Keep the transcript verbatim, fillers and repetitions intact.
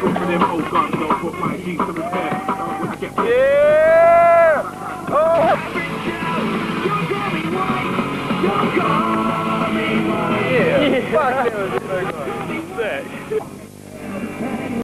Look for them old guns, don't put my jeans to repair. Uh, when I get Yeah! Oh! Yeah! Fuck, that was so good. Sick.